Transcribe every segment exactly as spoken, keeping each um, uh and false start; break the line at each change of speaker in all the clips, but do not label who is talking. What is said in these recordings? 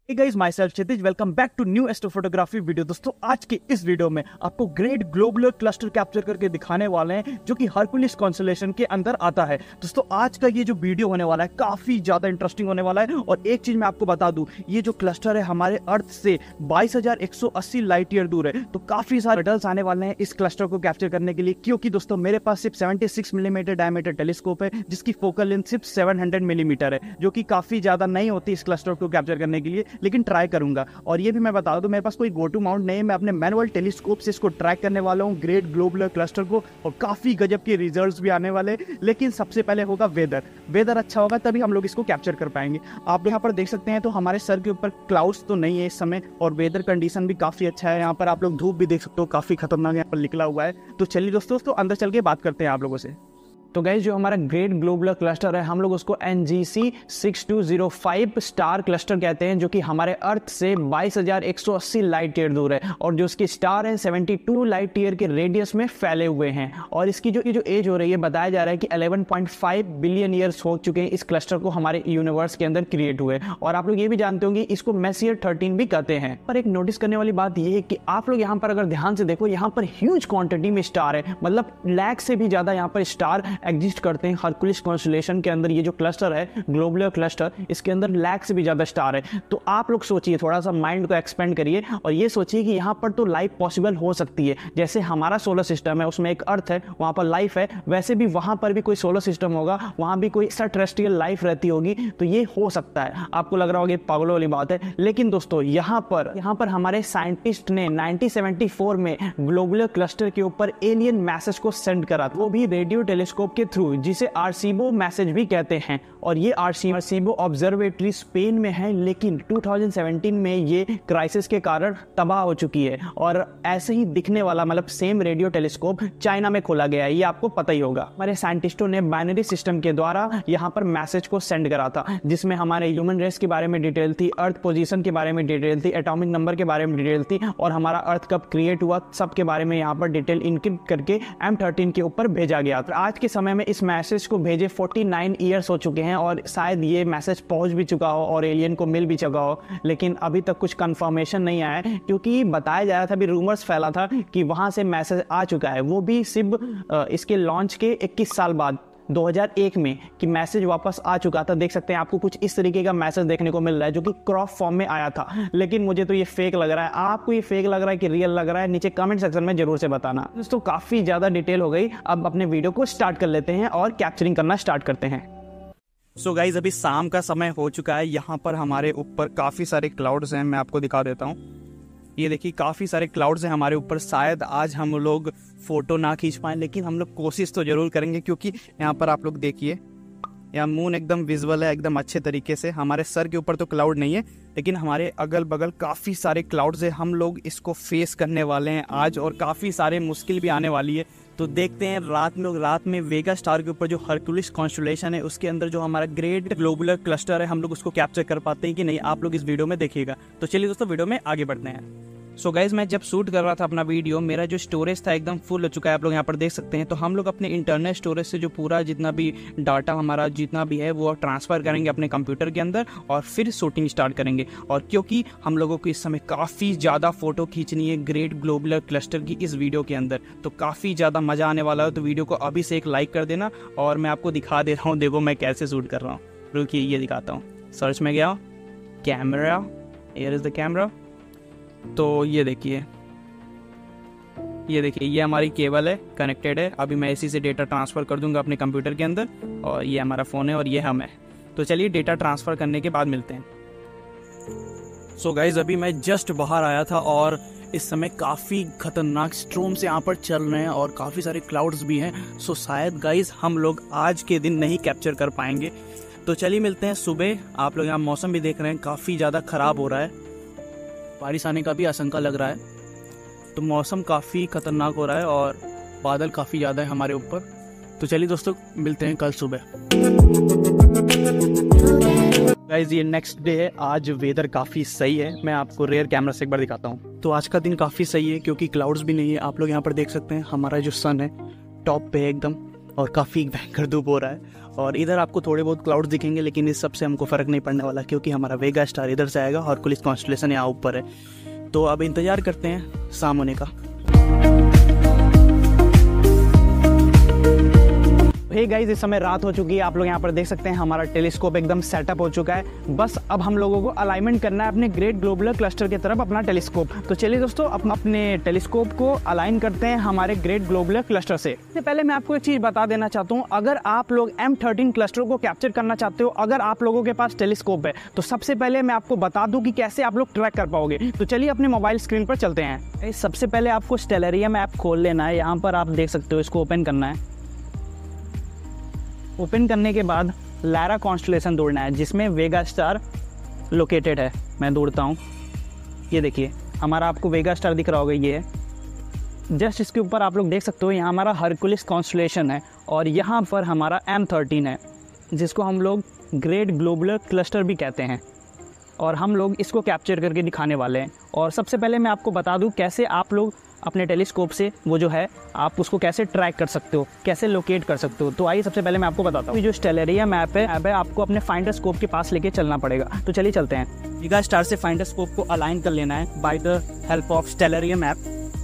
Hey guys, myself Kshitij, welcome back to new astrophotography video. दोस्तों आज के इस वीडियो में आपको ग्रेट ग्लोबुलर क्लस्टर कैप्चर करके दिखाने वाले हैं जो कि हरकुलिस कॉन्स्टेलेशन के अंदर आता है। दोस्तों आज का ये जो वीडियो होने वाला है काफी ज्यादा इंटरेस्टिंग होने वाला है। और एक चीज मैं आपको बता दूं, ये जो क्लस्टर है हमारे अर्थ से बाईस हजार एक सौ अस्सी लाइट ईयर दूर है, तो काफी सारे रिजल्ट्स आने वाले हैं इस क्लस्टर को कैप्चर करने के लिए। क्योंकि दोस्तों मेरे पास सिर्फ छिहत्तर मिलीमीटर डायमीटर टेलीस्कोप है जिसकी फोकल लेंथ सिर्फ सात सौ मिलीमीटर है, जो कि काफी ज्यादा नहीं होती इस क्लस्टर को कैप्चर करने के लिए, लेकिन ट्राई करूंगा। और ये भी मैं बता दूं, मेरे पास कोई गो टू माउंट नहीं है, मैं अपने मैनुअल टेलीस्कोप से इसको ट्रैक करने वाला हूं ग्रेट ग्लोबुलर क्लस्टर को, और काफी गजब के रिजल्ट्स भी आने वाले। लेकिन सबसे पहले होगा वेदर वेदर अच्छा होगा तभी हम लोग इसको कैप्चर कर पाएंगे। आप यहाँ पर देख सकते हैं तो हमारे सर के ऊपर क्लाउड्स तो नहीं है इस समय, और वेदर कंडीशन भी काफी अच्छा है। यहाँ पर आप लोग धूप भी देख सकते हो, काफी खतरनाक यहाँ पर निकला हुआ है। तो चलिए दोस्तों तो अंदर चल के बात करते हैं आप लोगों से। तो गाइस जो हमारा ग्रेट ग्लोबुलर क्लस्टर है हम लोग उसको N G C six two zero five star cluster कहते हैं, जो कि हमारे अर्थ से बाईस हजार एक सौ अस्सी लाइट ईयर दूर है, और जो इसके स्टार है बहत्तर लाइट ईयर के रेडियस में फैले हुए हैं। और इसकी जो ये जो एज हो रही है बताया जा रहा है कि ग्यारह पॉइंट पाँच बिलियन ईयर्स हो चुके हैं इस क्लस्टर को हमारे यूनिवर्स के अंदर क्रिएट हुए। और आप लोग ये भी जानते होंगे इसको मेसियर थर्टीन भी कहते हैं। पर एक नोटिस करने वाली बात यह है कि आप लोग यहाँ पर अगर ध्यान से देखो, यहाँ पर ह्यूज क्वांटिटी में स्टार है, मतलब लैख से भी ज्यादा यहाँ पर स्टार एग्जिस्ट करते हैं हरकुलिस कॉन्स्टेलेशन के अंदर। ये जो क्लस्टर है ग्लोबुलर क्लस्टर, इसके अंदर लाख से भी ज्यादा स्टार है। तो आप लोग सोचिए, थोड़ा सा माइंड को एक्सपेंड करिए और ये सोचिए कि यहाँ पर तो लाइफ पॉसिबल हो सकती है। जैसे हमारा सोलर सिस्टम है, उसमें एक अर्थ है, वहां पर लाइफ है, वैसे भी वहां पर भी कोई सोलर सिस्टम होगा, वहां भी कोई एक्स्ट्राटेरेस्ट्रियल लाइफ रहती होगी। तो ये हो सकता है। आपको लग रहा होगा पागलों वाली बात है, लेकिन दोस्तों यहाँ पर यहाँ पर हमारे साइंटिस्ट ने नाइनटीन सेवेंटी फोर में ग्लोबुलर क्लस्टर के ऊपर एलियन मैसेज को सेंड करा, वो भी रेडियो टेलीस्कोप के थ्रू, जिसे आर्सीबो मैसेज भी कहते हैं। और ये आर्सीबो ऑब्जर्वेटरी स्पेन में है, लेकिन दो हज़ार सत्रह में ये क्राइसिस के कारण तबाह हो चुकी है। और ऐसे ही दिखने वाला मतलब सेम रेडियो टेलीस्कोप चाइना में खोला गया है, ये आपको पता ही होगा। हमारे साइंटिस्टों ने बाइनरी सिस्टम के द्वारा यहाँ पर मैसेज को सेंड करा था, जिसमें हमारे ह्यूमन रेस के बारे में डिटेल थी, अर्थ पोजीशन के बारे में डिटेल थी, एटॉमिक नंबर के बारे में डिटेल थी, और हमारा अर्थ कब क्रिएट हुआ सब के बारे में यहाँ पर डिटेल इनक्रिप्ट करके एम थर्टीन के ऊपर भेजा गया था। आज के समय में इस मैसेज को भेजे उनचास ईयर्स हो चुके हैं, और शायद ये मैसेज पहुंच भी चुका हो और एलियन को मिल भी चुका हो, लेकिन अभी तक कुछ कंफर्मेशन नहीं आया है। क्योंकि बताया जा रहा था, भी रूमर्स फैला था कि वहां से मैसेज आ चुका है, वो भी सिर्फ इसके लॉन्च के इक्कीस साल बाद दो हज़ार एक में कि मैसेज वापस आ चुका था। देख सकते हैं आपको कुछ इस तरीके का मैसेज देखने को मिल रहा है, जो कि क्रॉप फॉर्म में आया था। लेकिन मुझे तो ये फेक लग रहा है। आपको ये फेक लग रहा है कि रियल लग रहा है, नीचे कमेंट सेक्शन में जरूर से बताना। दोस्तों काफी ज्यादा डिटेल हो गई, अब अपने वीडियो को स्टार्ट कर लेते हैं और कैप्चरिंग करना स्टार्ट करते हैं। सो so गाइज अभी शाम का समय हो चुका है, यहाँ पर हमारे ऊपर काफी सारे क्लाउड्स हैं, मैं आपको दिखा देता हूँ। ये देखिए काफ़ी सारे क्लाउड्स हैं हमारे ऊपर। शायद आज हम लोग फोटो ना खींच पाएँ, लेकिन हम लोग कोशिश तो जरूर करेंगे, क्योंकि यहाँ पर आप लोग देखिए यहाँ मून एकदम विजुअल है एकदम अच्छे तरीके से। हमारे सर के ऊपर तो क्लाउड नहीं है, लेकिन हमारे अगल बगल काफ़ी सारे क्लाउड्स हैं। हम लोग इसको फेस करने वाले हैं आज, और काफ़ी सारे मुश्किल भी आने वाली है। तो देखते हैं रात में रात में वेगा स्टार के ऊपर जो हरकुलिस कॉन्स्टेलेशन है उसके अंदर जो हमारा ग्रेट ग्लोबुलर क्लस्टर है, हम लोग उसको कैप्चर कर पाते हैं कि नहीं। आप लोग इस वीडियो में देखिएगा। तो चलिए दोस्तों वीडियो में आगे बढ़ते हैं। सो गाइज मैं जब शूट कर रहा था अपना वीडियो, मेरा जो स्टोरेज था एकदम फुल हो चुका है, आप लोग यहाँ पर देख सकते हैं। तो हम लोग अपने इंटरनल स्टोरेज से जो पूरा जितना भी डाटा हमारा जितना भी है वो ट्रांसफ़र करेंगे अपने कंप्यूटर के अंदर, और फिर शूटिंग स्टार्ट करेंगे। और क्योंकि हम लोगों को इस समय काफ़ी ज़्यादा फोटो खींचनी है ग्रेट ग्लोबुलर क्लस्टर की इस वीडियो के अंदर, तो काफ़ी ज़्यादा मज़ा आने वाला है। तो वीडियो को अभी से एक लाइक कर देना, और मैं आपको दिखा दे रहा हूँ, देखो मैं कैसे शूट कर रहा हूँ। रुकिए ये दिखाता हूँ। सर्च में गया, camera, here is the camera. तो ये देखिए ये देखिए ये हमारी केबल है, कनेक्टेड है। अभी मैं इसी से डेटा ट्रांसफ़र कर दूंगा अपने कंप्यूटर के अंदर, और ये हमारा फ़ोन है और ये हम है। तो चलिए डेटा ट्रांसफ़र करने के बाद मिलते हैं। सो so गाइज अभी मैं जस्ट बाहर आया था, और इस समय काफ़ी खतरनाक स्ट्रोम्स यहाँ पर चल रहे हैं, और काफ़ी सारे क्लाउड्स भी हैं। सो so शायद गाइज हम लोग आज के दिन नहीं कैप्चर कर पाएंगे। तो चलिए मिलते हैं सुबह। आप लोग यहाँ मौसम भी देख रहे हैं काफ़ी ज़्यादा ख़राब हो रहा है, बारिश आने का भी आशंका लग रहा है। तो मौसम काफ़ी खतरनाक हो रहा है और बादल काफ़ी ज़्यादा है हमारे ऊपर। तो चलिए दोस्तों मिलते हैं कल सुबह। गाइस ये नेक्स्ट डे है, आज वेदर काफ़ी सही है। मैं आपको रेयर कैमरा से एक बार दिखाता हूँ। तो आज का दिन काफ़ी सही है क्योंकि क्लाउड्स भी नहीं है। आप लोग यहाँ पर देख सकते हैं हमारा जो सन है टॉप पे है एकदम, और काफ़ी भयंकर धूप हो रहा है। और इधर आपको थोड़े बहुत क्लाउड्स दिखेंगे, लेकिन इस सब से हमको फ़र्क नहीं पड़ने वाला, क्योंकि हमारा वेगा स्टार इधर से आएगा, हरकुलिस कॉन्स्टेलेशन यहाँ ऊपर है। तो अब इंतज़ार करते हैं शाम होने का। हे गाइस, इस समय रात हो चुकी है। आप लोग यहाँ पर देख सकते हैं हमारा टेलीस्कोप एकदम सेटअप हो चुका है। बस अब हम लोगों को अलाइनमेंट करना है अपने ग्रेट ग्लोबुलर क्लस्टर की तरफ अपना टेलीस्कोप। तो चलिए दोस्तों, अब अपने टेलीस्कोप को अलाइन करते हैं हमारे ग्रेट ग्लोबुलर क्लस्टर से। इससे पहले मैं आपको एक चीज़ बता देना चाहता हूँ, अगर आप लोग एम थर्टीन क्लस्टर को कैप्चर करना चाहते हो, अगर आप लोगों के पास टेलीस्कोप है, तो सबसे पहले मैं आपको बता दूँ कि कैसे आप लोग ट्रैक कर पाओगे। तो चलिए अपने मोबाइल स्क्रीन पर चलते हैं। सबसे पहले आपको स्टेलेरियम ऐप खोल लेना है। यहाँ पर आप देख सकते हो, इसको ओपन करना है। ओपन करने के बाद लायरा कॉन्स्टेलेशन ढूंढना है, जिसमें वेगा स्टार लोकेटेड है। मैं ढूंढता हूँ, ये देखिए हमारा आपको वेगा स्टार दिख रहा होगा, ये है। जस्ट इसके ऊपर आप लोग देख सकते हो, यहाँ हमारा हरकुलिस कॉन्स्टेलेशन है और यहाँ पर हमारा एम थर्टीन है, जिसको हम लोग ग्रेट ग्लोबुलर क्लस्टर भी कहते हैं। और हम लोग इसको कैप्चर करके दिखाने वाले हैं। और सबसे पहले मैं आपको बता दूँ कैसे आप लोग अपने टेलीस्कोप से वो जो है आप उसको कैसे ट्रैक कर सकते हो, कैसे लोकेट कर सकते हो। तो आइए सबसे पहले मैं आपको बताता हूँ। ये जो स्टेलेरियम ऐप है ऐप है आपको अपने फाइंडर स्कोप के पास लेके चलना पड़ेगा। तो चलिए चलते हैं। वेगा स्टार से फाइंडर स्कोप को अलाइन कर लेना है by the help of Stellarium app.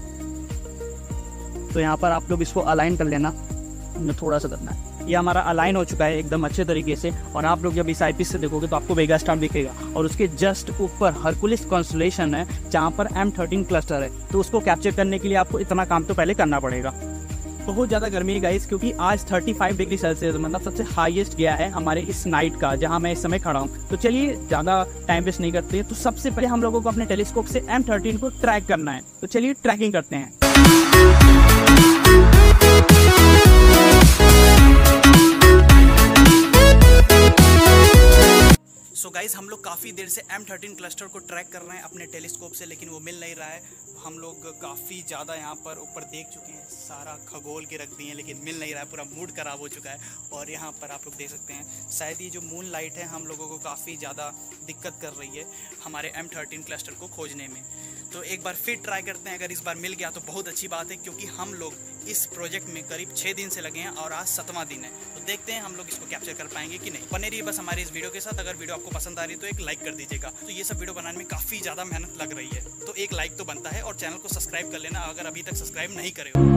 तो यहाँ पर आप लोग इसको अलाइन कर लेना, थोड़ा सा करना है। ये हमारा अलाइन हो चुका है एकदम अच्छे तरीके से। और आप लोग जब इस आईपीस से देखोगे तो आपको वेगा स्टार दिखेगा और उसके जस्ट ऊपर हरकुलिस कॉन्स्टेलेशन है, जहाँ पर एम थर्टीन क्लस्टर है। तो उसको कैप्चर करने के लिए आपको इतना काम तो पहले करना पड़ेगा। बहुत ज़्यादा गर्मी है गाइस, क्योंकि आज पैंतीस डिग्री सेल्सियस मतलब सबसे हाईएस्ट गया है हमारे इस नाइट का, जहाँ मैं इस समय खड़ा हूँ। तो चलिए ज़्यादा टाइम वेस्ट नहीं करते, तो सबसे पहले हम लोगों को अपने टेलीस्कोप से एम थर्टीन को ट्रैक करना है। तो चलिए ट्रैकिंग करते हैं। सो so गाइज, हम लोग काफ़ी देर से एम थर्टीन क्लस्टर को ट्रैक कर रहे हैं अपने टेलीस्कोप से, लेकिन वो मिल नहीं रहा है। हम लोग काफ़ी ज़्यादा यहाँ पर ऊपर देख चुके हैं, सारा खगोल के रख दिए हैं, लेकिन मिल नहीं रहा है। पूरा मूड ख़राब हो चुका है। और यहाँ पर आप लोग देख सकते हैं, शायद ये जो मून लाइट है हम लोगों को काफ़ी ज़्यादा दिक्कत कर रही है हमारे एम थर्टीन क्लस्टर को खोजने में। तो एक बार फिर ट्राई करते हैं। अगर इस बार मिल गया तो बहुत अच्छी बात है, क्योंकि हम लोग इस प्रोजेक्ट में करीब छः दिन से लगे हैं और आज सातवां दिन है। तो देखते हैं हम लोग इसको कैप्चर कर पाएंगे कि नहीं। बने रहिए बस हमारी इस वीडियो के साथ। अगर वीडियो आपको पसंद आ रही है तो एक लाइक कर दीजिएगा। तो ये सब वीडियो बनाने में काफ़ी ज़्यादा मेहनत लग रही है, तो एक लाइक तो बनता है। और चैनल को सब्सक्राइब कर लेना अगर अभी तक सब्सक्राइब नहीं करे हो।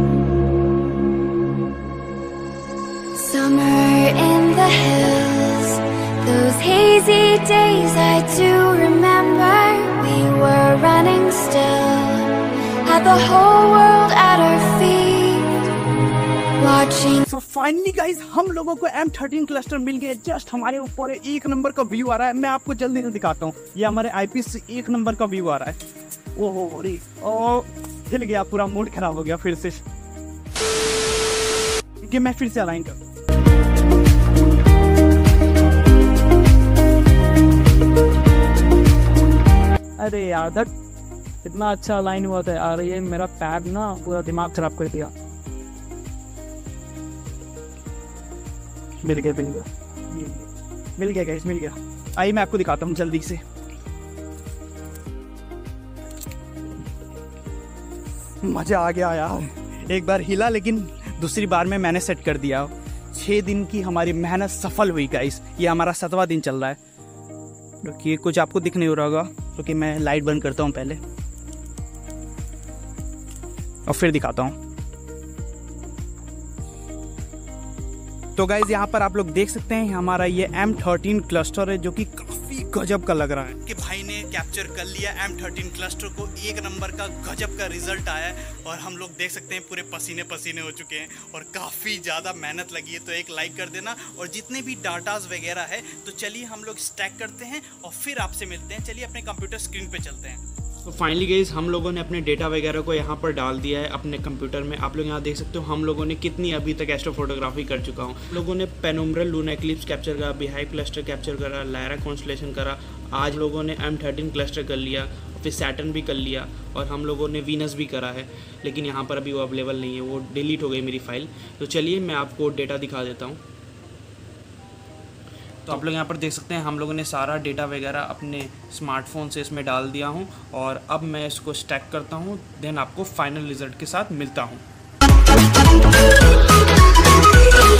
Summer in the hills, those hazy days I do remember. We were running still, had the whole world at our feet, watching.
So finally guys, हम लोगों को एम थर्टीन क्लस्टर मिल गए। जस्ट हमारे ऊपर एक नंबर का व्यू आ रहा है। मैं आपको जल्दी से दिखाता हूँ। ये हमारे आईपीस से एक नंबर का व्यू आ रहा है। ओहो रे, ओ हिल गया, पूरा मूड खराब हो गया फिर से। कि मैं फिर से अलाइन कर। अरे यार, दैट इतना अच्छा अलाइन हुआ था यार। ये मेरा पैड ना पूरा दिमाग खराब कर दिया। मिल गया मिल गया मिल गया गाइस, मिल गया। आइए मैं आपको दिखाता हूँ जल्दी से। मजा आ गया यार। एक बार हिला, लेकिन दूसरी बार में मैंने सेट कर दिया। छः दिन की हमारी मेहनत सफल हुई गाइस। ये हमारा सातवां दिन चल रहा है। क्योंकि कुछ आपको दिख नहीं हो रहा होगा, क्योंकि तो मैं लाइट बंद करता हूँ पहले और फिर दिखाता हूँ। तो गाइज यहाँ पर आप लोग देख सकते हैं हमारा ये एम थर्टीन क्लस्टर है, जो कि काफ़ी गजब का लग रहा है कि भाई ने कैप्चर कर लिया एम थर्टीन क्लस्टर को। एक नंबर का गजब का रिजल्ट आया है और हम लोग देख सकते हैं पूरे पसीने पसीने हो चुके हैं और काफ़ी ज़्यादा मेहनत लगी है। तो एक लाइक कर देना। और जितने भी डाटाज वगैरह है तो चलिए हम लोग स्टैक करते हैं और फिर आपसे मिलते हैं। चलिए अपने कंप्यूटर स्क्रीन पर चलते हैं। तो फाइनली गाइस, हम लोगों ने अपने डेटा वगैरह को यहाँ पर डाल दिया है अपने कंप्यूटर में। आप लोग यहाँ देख सकते हो हम लोगों ने कितनी अभी तक एस्ट्रो फोटोग्राफी कर चुका हूँ। लोगों ने पेनुम्ब्रल लूना इक्लिप्स कैप्चर करा, बिहाइव क्लस्टर कैप्चर करा, लायरा कॉन्स्टेलेशन करा। आज लोगों ने एम थर्टीन क्लस्टर कर लिया, फिर सैटर्न भी कर लिया और हम लोगों ने वीनस भी करा है, लेकिन यहाँ पर अभी वो अवेलेबल नहीं है, वो डिलीट हो गई मेरी फाइल। तो चलिए मैं आपको डेटा दिखा देता हूँ। तो आप लोग यहाँ पर देख सकते हैं हम लोगों ने सारा डेटा वगैरह अपने स्मार्टफोन से इसमें डाल दिया हूँ और अब मैं इसको स्टैक करता हूँ। देन आपको फाइनल रिजल्ट के साथ मिलता हूँ।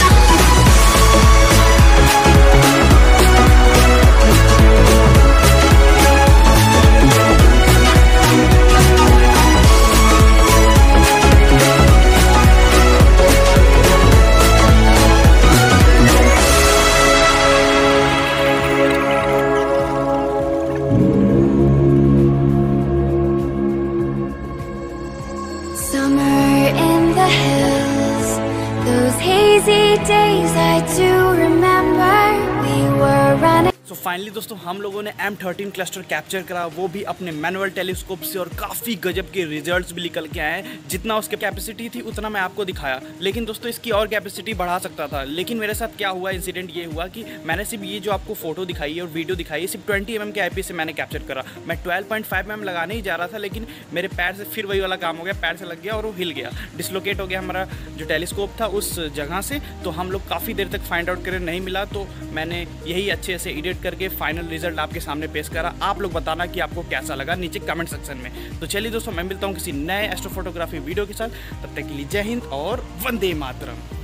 फाइनली दोस्तों हम लोगों ने एम थर्टीन क्लस्टर कैप्चर करा, वो भी अपने मैनुअल टेलीस्कोप से, और काफ़ी गजब के रिजल्ट्स भी निकल के आए हैं। जितना उसकी कैपेसिटी थी उतना मैं आपको दिखाया, लेकिन दोस्तों इसकी और कैपेसिटी बढ़ा सकता था। लेकिन मेरे साथ क्या हुआ, इंसिडेंट ये हुआ कि मैंने सिर्फ ये जो आपको फोटो दिखाई है और वीडियो दिखाई है सिर्फ ट्वेंटी एम एम के आई पी से मैंने कैप्चर करा। मैं twelve point five M M लगाने ही जा रहा था, लेकिन मेरे पैर से फिर वही वाला काम हो गया, पैर से लग गया और वो हिल गया, डिसलोकेट हो गया हमारा जो टेलीस्कोप था उस जगह से। तो हम लोग काफ़ी देर तक फाइंड आउट करें, नहीं मिला। तो मैंने यही अच्छे से एडिट करके फाइनल रिजल्ट आपके सामने पेश करा। आप लोग बताना कि आपको कैसा लगा नीचे कमेंट सेक्शन में। तो चलिए दोस्तों, मैं मिलता हूँ किसी नए एस्ट्रोफोटोग्राफी वीडियो के साथ। तब तक के लिए जय हिंद और वंदे मातरम।